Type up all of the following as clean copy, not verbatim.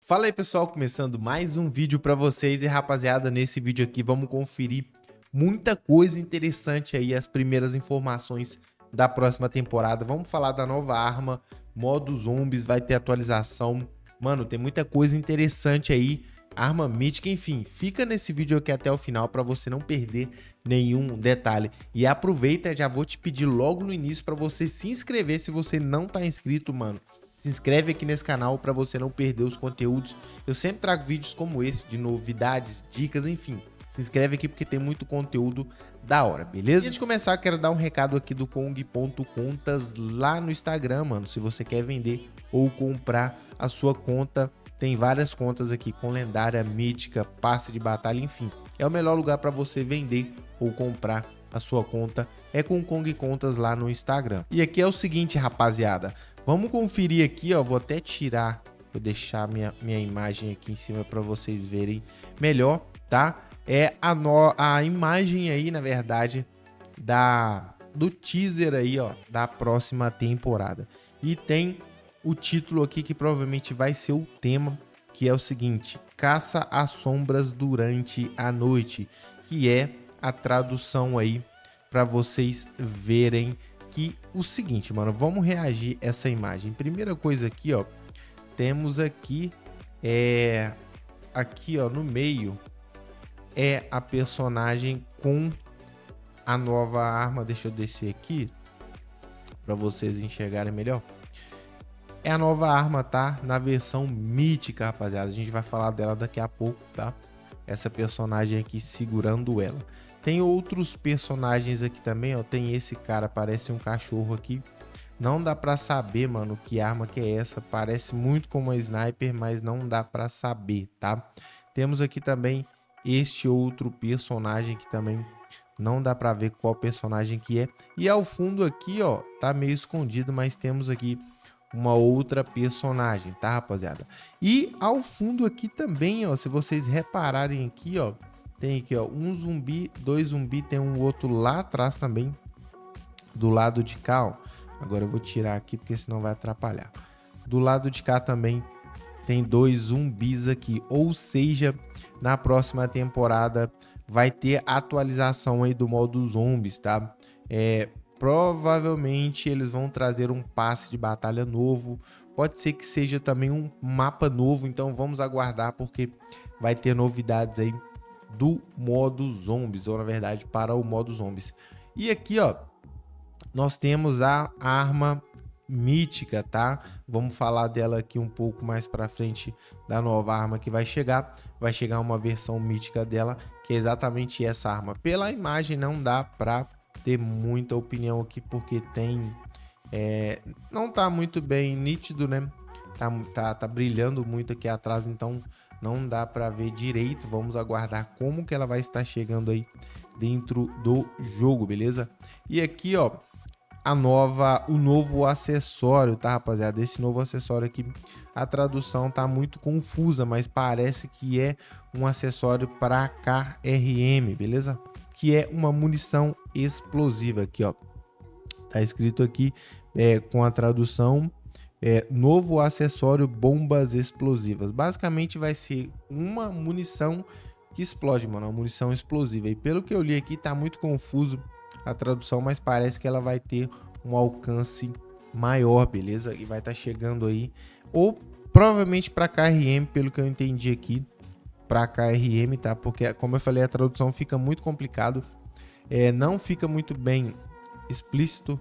Fala aí pessoal, começando mais um vídeo para vocês e rapaziada, nesse vídeo aqui vamos conferir muita coisa interessante aí, as primeiras informações da próxima temporada. Vamos falar da nova arma, modo zombies, vai ter atualização, mano, tem muita coisa interessante aí, arma mítica, enfim, fica nesse vídeo aqui até o final para você não perder nenhum detalhe. E aproveita, já vou te pedir logo no início para você se inscrever se você não tá inscrito, mano. Se inscreve aqui nesse canal para você não perder os conteúdos. Eu sempre trago vídeos como esse, de novidades, dicas, enfim. Se inscreve aqui porque tem muito conteúdo da hora, beleza? Antes de começar, eu quero dar um recado aqui do Kong.contas lá no Instagram, mano. Se você quer vender ou comprar a sua conta, tem várias contas aqui com lendária, mítica, passe de batalha, enfim. É o melhor lugar para você vender ou comprar a sua conta, é com o Kong Contas lá no Instagram. E aqui é o seguinte, rapaziada. Vamos conferir aqui, ó, vou até tirar, vou deixar minha imagem aqui em cima para vocês verem melhor, tá? É a imagem aí, na verdade, do teaser aí, ó, da próxima temporada. E tem o título aqui que provavelmente vai ser o tema, que é o seguinte: Caça às sombras durante a noite, que é a tradução aí para vocês verem. Que o seguinte, mano, vamos reagir essa imagem. Primeira coisa aqui, ó, temos aqui aqui, ó, no meio é a personagem com a nova arma. Deixa eu descer aqui para vocês enxergarem melhor. É a nova arma, tá? Na versão mítica, rapaziada. A gente vai falar dela daqui a pouco, tá? Essa personagem aqui segurando ela. Tem outros personagens aqui também, ó. Tem esse cara, parece um cachorro aqui. Não dá pra saber, mano, que arma que é essa. Parece muito como uma sniper, mas não dá pra saber, tá? Temos aqui também este outro personagem que também não dá pra ver qual personagem que é. E ao fundo aqui, ó, tá meio escondido, mas temos aqui uma outra personagem, tá, rapaziada? E ao fundo aqui também, ó, se vocês repararem aqui, ó, tem aqui, ó, um zumbi, dois zumbis, tem um outro lá atrás também, do lado de cá, ó. Agora eu vou tirar aqui porque senão vai atrapalhar. Do lado de cá também tem dois zumbis aqui, ou seja, na próxima temporada vai ter atualização aí do modo zombies, tá? Provavelmente eles vão trazer um passe de batalha novo, pode ser que seja também um mapa novo, então vamos aguardar porque vai ter novidades aí do modo zombies, ou na verdade para o modo zombies. E aqui, ó, nós temos a arma mítica, tá? Vamos falar dela aqui um pouco mais para frente, da nova arma que vai chegar uma versão mítica dela, que é exatamente essa arma. Pela imagem não dá para ter muita opinião aqui, porque tem não tá muito bem nítido, né? Tá brilhando muito aqui atrás, então não dá para ver direito. Vamos aguardar como que ela vai estar chegando aí dentro do jogo, beleza? E aqui, ó, o novo acessório, tá, rapaziada? Esse novo acessório aqui, a tradução tá muito confusa, mas parece que é um acessório para KRM, beleza? Que é uma munição explosiva aqui, ó. Tá escrito aqui com a tradução novo acessório bombas explosivas. Basicamente vai ser uma munição que explode, mano, uma munição explosiva. E pelo que eu li aqui tá muito confuso a tradução, mas parece que ela vai ter um alcance maior, beleza? E vai estar chegando aí, ou provavelmente para KRM, pelo que eu entendi aqui, para KRM, tá? Porque como eu falei, a tradução fica muito complicado, não fica muito bem explícito,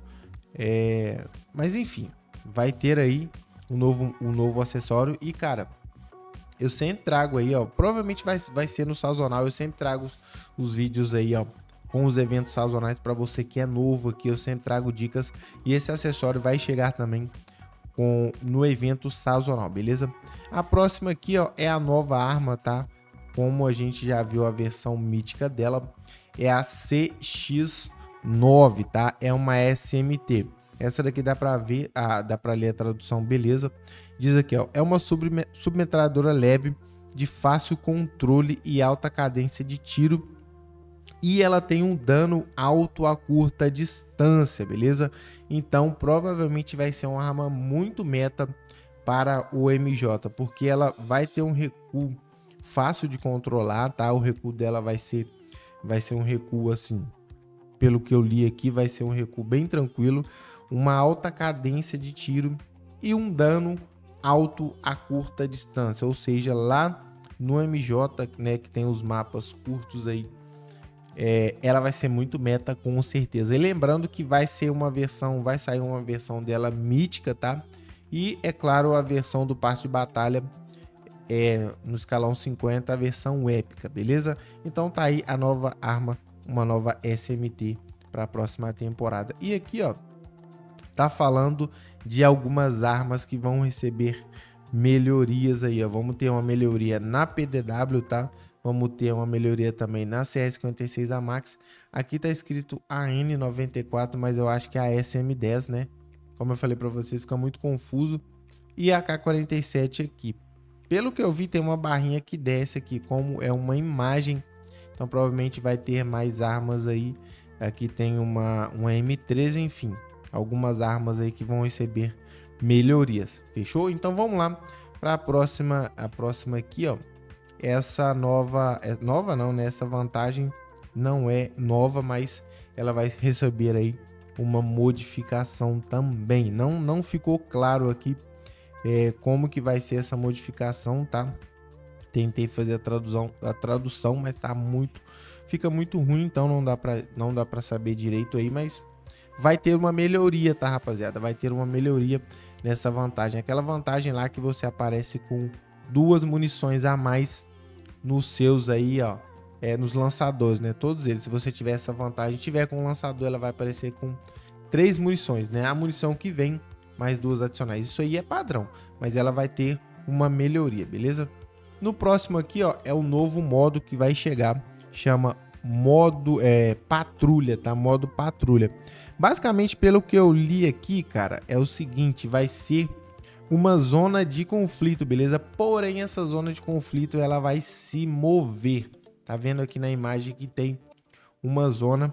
mas enfim, vai ter aí um novo acessório. E cara, eu sempre trago aí, ó, provavelmente vai ser no sazonal, eu sempre trago os vídeos aí, ó, com os eventos sazonais para você que é novo aqui, eu sempre trago dicas, e esse acessório vai chegar também no evento sazonal, beleza? A próxima aqui, ó, é a nova arma, tá? Como a gente já viu a versão mítica dela, é a CX9, tá? É uma SMT. Essa daqui dá para ver, dá para ler a tradução, beleza? Diz aqui, ó, é uma submetralhadora leve de fácil controle e alta cadência de tiro, e ela tem um dano alto a curta distância, beleza? Então provavelmente vai ser uma arma muito meta para o MJ, porque ela vai ter um recuo fácil de controlar, tá? O recuo dela vai ser um recuo assim, pelo que eu li aqui, vai ser um recuo bem tranquilo, uma alta cadência de tiro e um dano alto a curta distância, ou seja, lá no MJ, né, que tem os mapas curtos aí, ela vai ser muito meta com certeza. E lembrando que vai sair uma versão dela mítica, tá? E é claro, a versão do passe de batalha no escalão 50, a versão épica, beleza? Então tá aí a nova arma, uma nova SMT para a próxima temporada. E aqui, ó, tá falando de algumas armas que vão receber melhorias aí, ó. Vamos ter uma melhoria na PDW, tá? Vamos ter uma melhoria também na CS56 A Max. Aqui tá escrito AN94, mas eu acho que é a SM10, né? Como eu falei para vocês, fica muito confuso. E a K47 aqui. Pelo que eu vi, tem uma barrinha que desce aqui, como é uma imagem. Então provavelmente vai ter mais armas aí. Aqui tem uma M13, enfim. Algumas armas aí que vão receber melhorias. Fechou? Então vamos lá para a próxima aqui, ó. Essa nova, nova não, né? Essa vantagem não é nova, mas ela vai receber aí uma modificação também. Não ficou claro aqui como que vai ser essa modificação, tá? Tentei fazer a tradução, mas fica muito ruim, então não dá para saber direito aí, mas vai ter uma melhoria, tá, rapaziada? Vai ter uma melhoria nessa vantagem. Aquela vantagem lá que você aparece com 2 munições a mais nos seus aí, ó, nos lançadores, né? Todos eles. Se você tiver essa vantagem, tiver com o lançador, ela vai aparecer com 3 munições, né? A munição que vem, mais 2 adicionais. Isso aí é padrão, mas ela vai ter uma melhoria, beleza? No próximo aqui, ó, é o novo modo que vai chegar, chama modo patrulha, tá? Modo patrulha. Basicamente, pelo que eu li aqui, cara, é o seguinte, vai ser uma zona de conflito, beleza? Porém, essa zona de conflito, ela vai se mover. Tá vendo aqui na imagem que tem uma zona,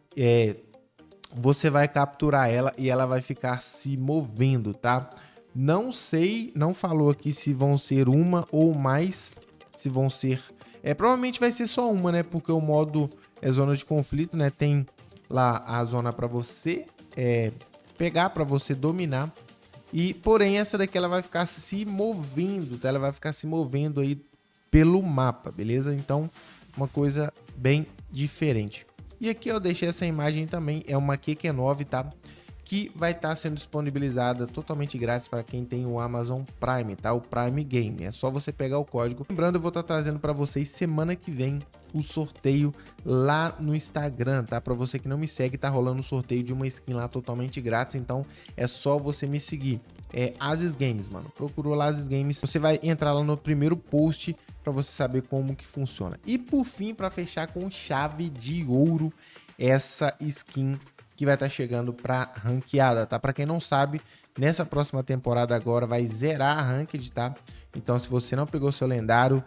você vai capturar ela e ela vai ficar se movendo, tá? Não sei, não falou aqui se vão ser uma ou mais, se vão ser... provavelmente vai ser só uma, né? Porque o modo é zona de conflito, né? Tem lá a zona para você pegar, para você dominar. E, porém, essa daqui ela vai ficar se movendo, tá? Ela vai ficar se movendo aí pelo mapa, beleza? Então, uma coisa bem diferente. E aqui eu deixei essa imagem também, é uma QQ9, tá? Que vai estar sendo disponibilizada totalmente grátis para quem tem o Amazon Prime, tá? O Prime Game. É só você pegar o código. Lembrando, eu vou estar trazendo para vocês semana que vem o sorteio lá no Instagram, tá? Para você que não me segue, tá rolando um sorteio de uma skin lá totalmente grátis, então é só você me seguir. É Aziz Games, mano. Procurou lá Aziz Games, você vai entrar lá no primeiro post para você saber como que funciona. E por fim, para fechar com chave de ouro, essa skin que vai estar chegando para ranqueada, tá? Para quem não sabe, nessa próxima temporada agora vai zerar a ranked, tá? Então, se você não pegou seu lendário,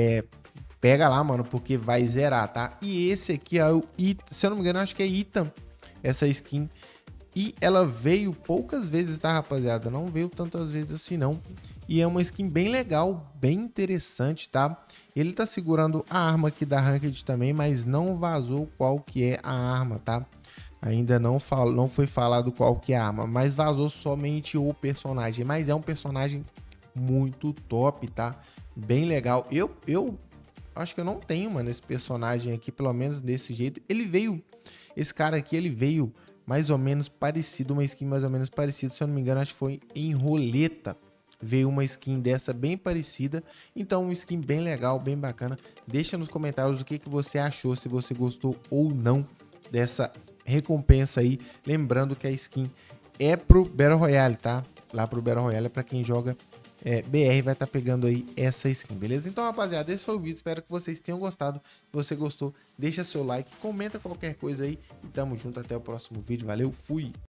pega lá, mano, porque vai zerar, tá? E esse aqui é o Ethan, se eu não me engano, acho que é Ethan, essa skin. E ela veio poucas vezes, tá, rapaziada? Não veio tantas vezes assim, não. E é uma skin bem legal, bem interessante, tá? Ele tá segurando a arma aqui da ranked também, mas não vazou qual que é a arma, tá? Ainda não foi falado qual que é a arma, mas vazou somente o personagem. Mas é um personagem muito top, tá? Bem legal. Eu acho que eu não tenho, mano, esse personagem aqui, pelo menos desse jeito. Esse cara aqui, ele veio mais ou menos parecido, uma skin mais ou menos parecida. Se eu não me engano, acho que foi em roleta. Veio uma skin dessa bem parecida. Então, uma skin bem legal, bem bacana. Deixa nos comentários o que você achou, se você gostou ou não dessa recompensa aí, lembrando que a skin é pro Battle Royale, tá? Lá pro Battle Royale é pra quem joga BR, vai estar pegando aí essa skin, beleza? Então, rapaziada, esse foi o vídeo, espero que vocês tenham gostado. Se você gostou, deixa seu like, comenta qualquer coisa aí e tamo junto até o próximo vídeo, valeu, fui!